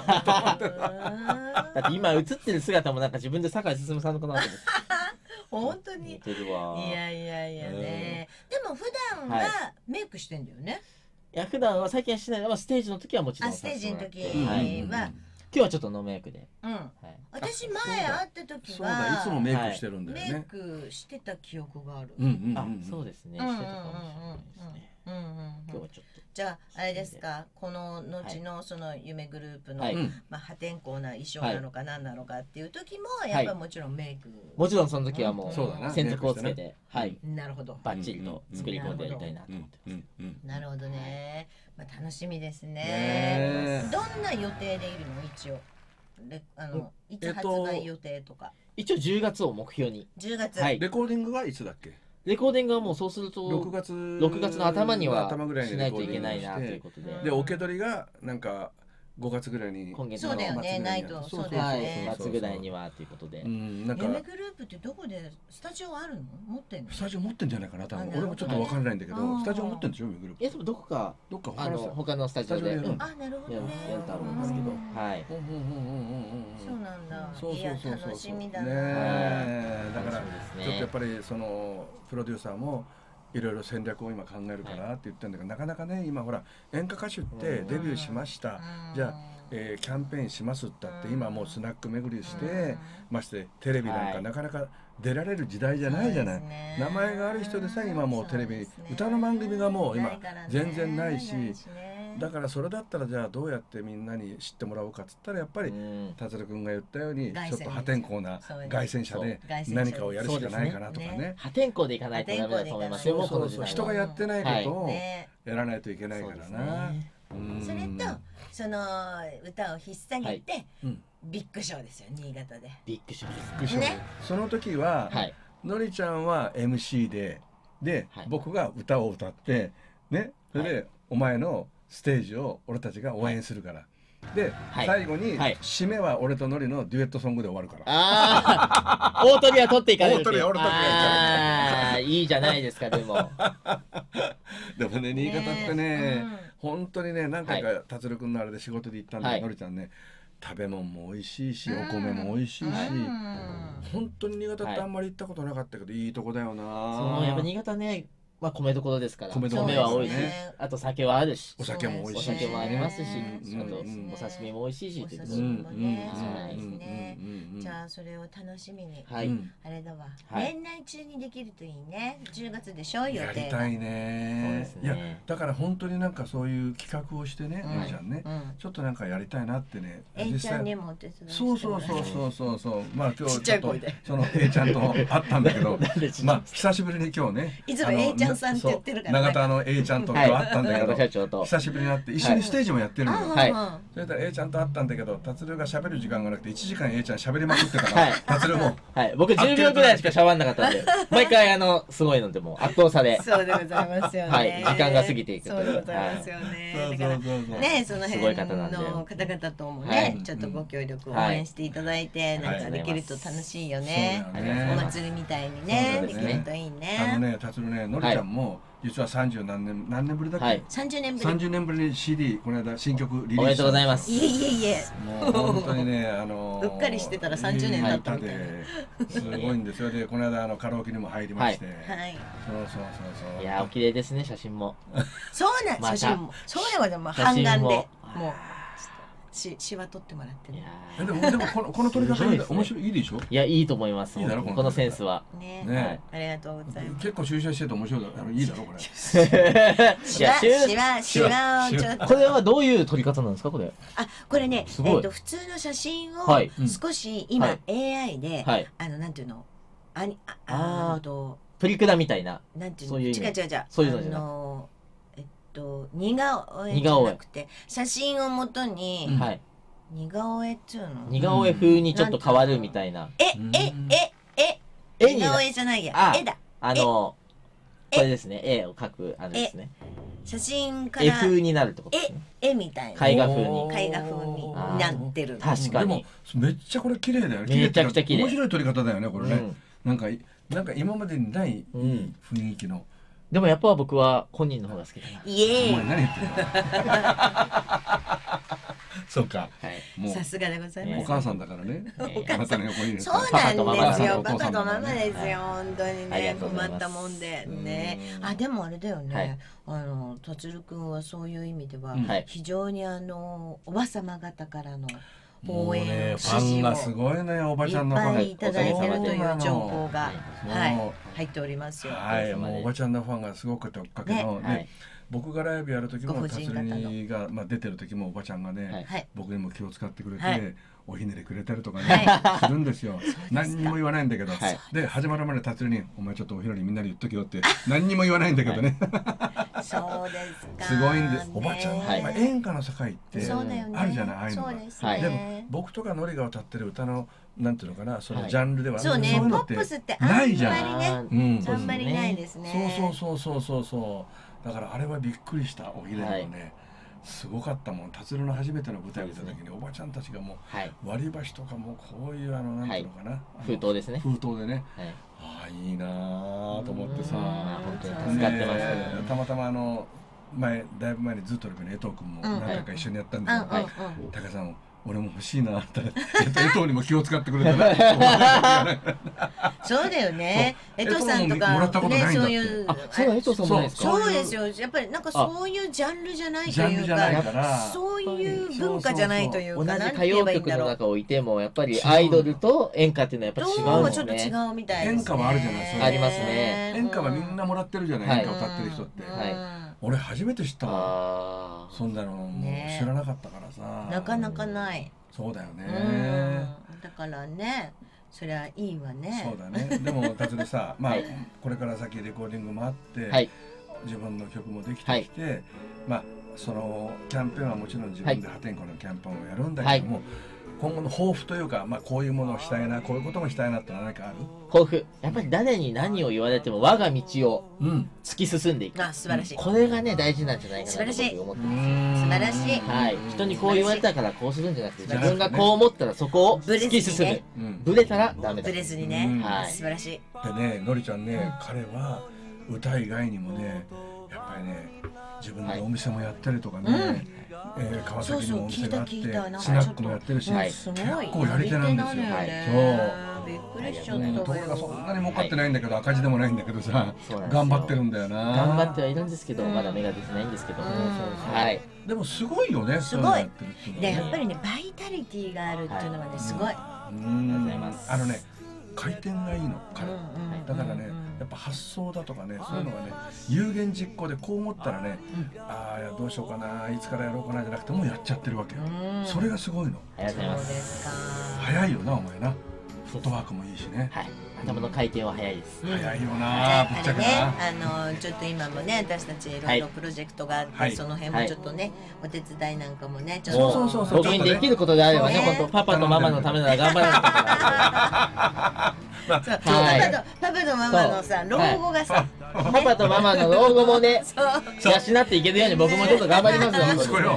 だって今映ってる姿もなんか自分で酒井進さんのかなと思って。 本当に。 似てるわ。 いやね。でも普段はメイクしてんだよね。 いや普段は最近はしないのはステージの時はもちろん。 ステージの時は。 今日はちょっとノーメイクで。 私前会った時は。 そうだ、いつもメイクしてるんだよね。 メイクしてた記憶がある。 あ、そうですね。してたかもしれないですね。今日はちょっと。 じゃああれですか、この後のその夢グループの破天荒な衣装なのか何なのかっていう時もやっぱりもちろんメイク、 もちろんその時はもう専属をつけて、 なるほど、 バッチリと作り込んでやりたいなと思ってます。 なるほどね。楽しみですね。どんな予定でいるの一応。いつ発売予定とか。 一応10月を目標に。 10月。 レコーディングはいつだっけ？ レコーディングはもうそうすると 6月の頭にはしないといけないなということで、 で受け取りがなんか5月ぐらいに、 今月のそうだよね、ないと、そうですね、 末ぐらいにはということで。 夢グループってどこでスタジオあるの？持ってんの？ スタジオ持ってんじゃないかな、多分。俺もちょっと分からないんだけど、スタジオ持ってんでしょ、夢グループ。 いや、でもどこか他のスタジオでやると思うんですけど、はい。 そうなんだ。 そういや楽しみだな。 だからちょっとやっぱりそのプロデューサーもいろいろ戦略を今考えるからって言ってるんだけど、なかなかね今ほら演歌歌手ってデビューしました、じゃあキャンペーンしますって言って今もうスナック巡りしてまして、テレビなんかなかなか出られる時代じゃないじゃない。名前がある人でさえ今もうテレビ歌の番組がもう今全然ないし、だからそれだったらじゃあどうやってみんなに知ってもらおうかっつったらやっぱり達郎君が言ったようにちょっと破天荒な凱旋者で何かをやるしかないかなとかね。 破天荒でいかないとダメだと思いますよ。 人がやってないことをやらないといけないからな。 それとその歌を引っ提げてビッグショーですよ、新潟で。 ビッグショーですね。 その時はのりちゃんは MC で僕が歌を歌ってね、それでお前のステージを俺たちが応援するから。で最後に締めは俺とのりのデュエットソングで終わるから。 ああ、大鳥は取っていかれる。 大鳥は俺取っていかれる。 ああ、いいじゃないですか。でもでもね、新潟ってね本当にね、何回か達郎君のあれで仕事で行ったんで、のりちゃんね食べ物も美味しいしお米も美味しいし、本当に新潟ってあんまり行ったことなかったけどいいとこだよな。 そう、やっぱ新潟ね、米どころですから、米は多いし、あと酒はあるし、 お酒も美味しいし、 お酒もありますし、あとお刺身も美味しいし、 お刺身もね、そうですね。じゃあそれを楽しみに、あれだわ、年内中にできるといいね。10月でしょ、予定。 やりたいね。いやだから本当になんかそういう企画をしてね、のりちゃんね、ちょっとなんかやりたいなってね。 Aちゃんにもお手伝いして。 そう、まあ今日ちょっとその Aちゃんと会ったんだけど、まあ久しぶりに今日ね、 いつも Aちゃんさんって言ってるから、 永田の A ちゃんと会ったんだけど、久しぶりに会って一緒にステージもやってるのよ。それで A ちゃんと会ったんだけど、達郎が喋る時間がなくて1時間 A ちゃん喋りまくってたから、達郎も僕10秒ぐらいしか喋んなかったんで、毎回すごいのでも圧倒され、 そうでございますよね。 時間が過ぎていく。 そうでございますよね。だからね、その辺の方々ともね、ちょっとご協力を応援していただいて、なんかできると楽しいよね。お祭りみたいにね、できるといいね。 達郎ね、のりちゃんも実は30何年ぶりだっけ ？30年ぶり。 30年ぶりに CD この間新曲リリース。 おめでとうございます。 いえ。 もう本当にねうっかりしてたら30年経ったみたいな。 すごいんですよ。でこの間カラオケにも入りまして。はい。そう。 いやお綺麗ですね、写真も。 そうなん、写真も。そうでも半眼でもう。シワ取ってもらってね。 でもこの撮り方面白い、いいでしょ。 いや、いいと思います。このセンスはね。ありがとうございます。 結構集中してて面白いだろ。いいだろこれ。 シワをちょっと。 これはどういう撮り方なんですか、これ。 これね、普通の写真を少し今 AI でなんていうの、 プリクラみたいな。 なんていうの、違う。 そういうのじゃなくて。 似顔絵じゃなくて写真をもとに似顔絵っつうの、 似顔絵風にちょっと変わるみたいな。 似顔絵じゃないや、絵だ。 これですね、絵を描くですね。 写真から絵風になるってことですね。 絵みたいな。 絵画風に。 絵画風になってる。 確かに。 でもめっちゃこれ綺麗だよね。 めちゃくちゃ綺麗。 面白い撮り方だよねこれね。なんか今までにない雰囲気の。 でもやっぱ僕は本人の方が好きだな。 イエーイ。 お前何言ってんの。そうか。 さすがでございます。 お母さんだからね。 お母さん。 の横に。 そうなんですよ。パパとママですよ。本当にね、困ったもんでね。あ、でもあれだよね。達郎君はそういう意味では非常におばさま方からの応援ファンがすごいね、おばちゃんのファンがいっぱいいただいてるという情報が入っておりますよ。 はい、もうおばちゃんのファンがすごくて追っかけのね。僕がライブやる時も達郎が出てる時もおばちゃんがね、僕にも気を使ってくれておひねりくれたりとかねするんですよ。何にも言わないんだけど、で始まるまで達郎にお前ちょっとおひねりみんなに言っとけよって何にも言わないんだけどね。 そうですか。 すごいんです。おばちゃん演歌の世界ってあるじゃない、ああいうのが。でも僕とかノリが歌ってる歌のなんていうのかな、そのジャンルではそうね、ポップスってあんまりね、あんまりないですね。 そうだからあれはびっくりした。おひねりもねすごかったもん。達郎の初めての舞台を見た時におばちゃんたちがもう割り箸とかもこういうなんていうのかな、 封筒ですね。 封筒でね、ああいいなと思ってさ、 本当に助かってます。 たまたまだいぶ前にずっと江藤君も何回か一緒にやったんだけど、高さん俺も欲しいなって江藤にも気を使ってくれたね。 そうだよね。江藤さんとかね、そういう、 そう江藤さんもないですか。 そうですよ。やっぱりなんかそういうジャンルじゃないというか、そういう文化じゃないというか、 同じ歌謡曲の中をいてもやっぱりアイドルと演歌っていうのはやっぱ違うんですね。 ちょっと違うみたいですね。 演歌はあるじゃないですか。 ありますね。 演歌はみんなもらってるじゃない。演歌歌ってる人って。俺初めて知ったわ。そんなのもう知らなかったからさ。 なかなかない。 そうだよね。 だからね、そりゃいいわね。 そうだね。でも達郎さ、これから先レコーディングもあって、自分の曲もできてきて、そのキャンペーンはもちろん自分で破天荒のキャンペーンをやるんだけども、今後の抱負というか、こういうものをしたいな、こういうこともしたいなって何かある？ 抱負、やっぱり誰に何を言われても我が道を突き進んでいく。 あ、素晴らしい。 これがね大事なんじゃないかなと思ってます。 素晴らしい。 はい、人にこう言われたからこうするんじゃなくて、自分がこう思ったらそこを突き進む。ブレたらダメだ。 ブレずにね。素晴らしい。 でね、のりちゃんね、彼は歌以外にもね、やっぱりね、自分でお店もやったりとかね。川崎にもお店があってスナックもやってるし、結構やり手なんですよ。 びっくりしちゃった。 ところがそんなに儲かってないんだけど、赤字でもないんだけどさ、頑張ってるんだよな。 頑張ってはいるんですけど、まだ芽が出てないんですけど。はい。 でもすごいよね。 すごい。でやっぱりね、バイタリティがあるっていうのはね、すごい。 回転がいいの彼。だからね、やっぱ発想だとかね、そういうのがね、有言実行でこう思ったらね、ああどうしようかな、いつからやろうかなじゃなくてもうやっちゃってるわけよ。それがすごいの。 ありがとうございます。 早いよなお前な。フットワークもいいしね。 はい。頭の回転は早いです。 早いよな。ぶっちゃけな。ちょっと今もね、私たちいろいろプロジェクトがあって、その辺もちょっとね、お手伝いなんかもね、ちょっと僕にできることであればね、本当パパとママのためなら頑張らなきゃいけない。 パパとママのさ、老後がさ、 パパとママの老後もね、養っていけるように僕もちょっと頑張りますよ。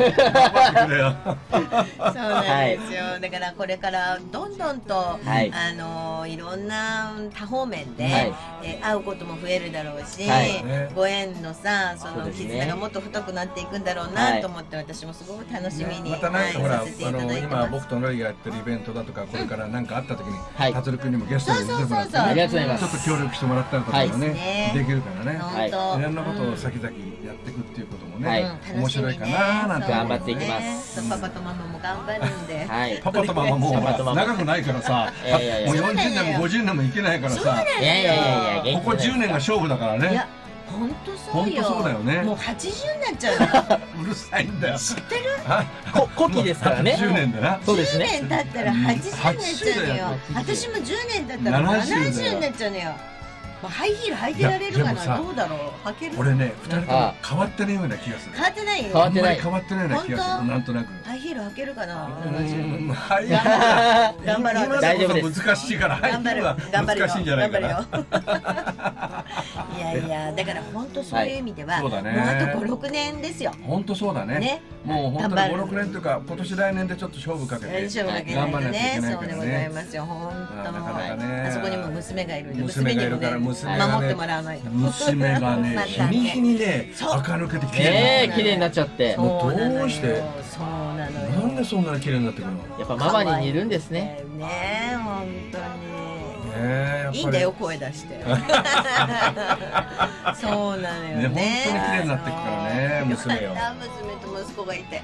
そうなんですよ。だからこれからどんどんといろんな多方面で会うことも増えるだろうし、ご縁のさ、その絆がもっと太くなっていくんだろうなと思って、私もすごく楽しみにまたなんかほら、今僕とノリがやってるイベントだとか、これから何かあった時に達郎君にもゲストで出てもらって、 ありがとうございます。 ちょっと協力してもらったりとかもねできるからね、いろんなことを先々やっていくっていうこともね、面白いかななんて頑張っていきます。 パパとママも頑張るんで、 パパとママも長くないからさ、もう40年も50年もいけないからさ、ここ10年が勝負だからね。 本当そうよ。 そうだよね。 もう80になっちゃう。 うるさいんだよ。 知ってる？ 古希ですからね。 10年だな。 そうですね。 10年経ったら80になっちゃうのよ。私も10年経ったら70になっちゃうのよ。ハイヒール履いてられるかな、どうだろう、履ける？ 俺ね、2人とも変わってないような気がする。 変わってないよ。 変わってない。 変わってないような気がする。なんとなく。 ハイヒール履けるかな？ 頑張ろう。 大丈夫です。 難しいから、ハイヒールは難しいんじゃないかな。 いいやいや、だから本当そういう意味では、もうあと5、6年ですよ。 本当そうだね。もう本当に5、6年というか、今年来年でちょっと勝負かけて頑張らなきゃいけないからね。そうでございますよ。本当なかなかね。あそこにも娘がいるんで、娘にもね守ってもらわないと。娘がね、日に日にね垢抜けて綺麗になっちゃって。 どうして？そうなのよ。なんでそんなに綺麗になってくるの？ やっぱママに似るんですね。 ね、本当に。いいんだよ、声出して。そうなのよね。 本当に綺麗になっていくからね、娘よ。 娘と息子がいて。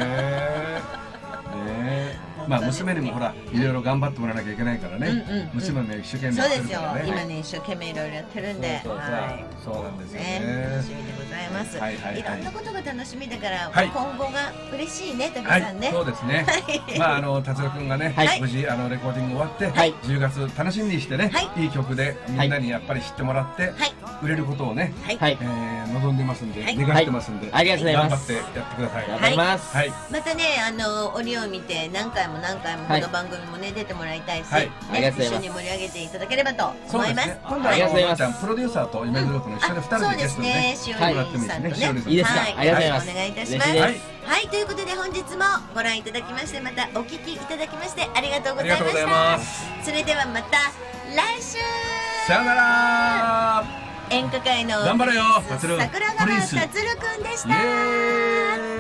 まあ娘にもほらいろいろ頑張ってもらわなきゃいけないからね。娘も一生懸命やってるからね。 今ね一生懸命いろいろやってるんで、 そうなんですよね。 楽しみでございます。いろんなことが楽しみだから今後が嬉しいね、たくさんね。 そうですね。まあ達郎くんがね無事レコーディング終わって10月楽しみにしてね、いい曲でみんなにやっぱり知ってもらって売れることをね望んでますんで、願ってますんで、 ありがとうございます。 頑張ってやってください。 頑張ります。 またね折を見て何回もこの番組もね出てもらいたいし、一緒に盛り上げていただければと思います。 今度はプロデューサーと夢グループの一緒に2人でゲストでね来てもらってもいいですね。 いいですか。ありがとうございます。 お願いいたします。はい、ということで本日もご覧いただきまして、またお聞きいただきましてありがとうございました。それではまた来週。 さよなら。 演歌界の頑張れよ、 桜川達郎くんでした。